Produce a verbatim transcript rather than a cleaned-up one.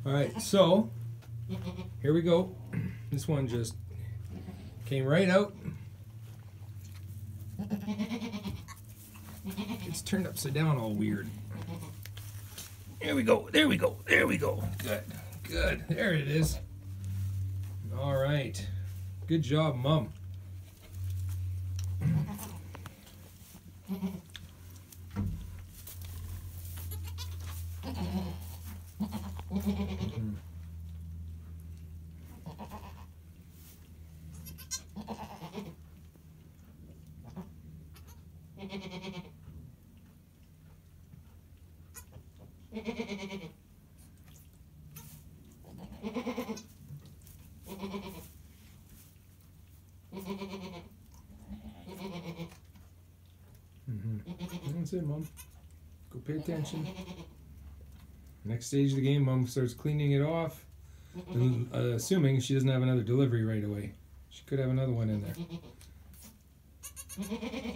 All right, so here we go. This one just came right out. It's turned upside down all weird. There we go, there we go, there we go. Good, good, there it is. All right, good job, Mom. Mm-hmm. That's it, Mom. Go pay attention. Next stage of the game, Mom starts cleaning it off, and, uh, assuming she doesn't have another delivery right away. She could have another one in there.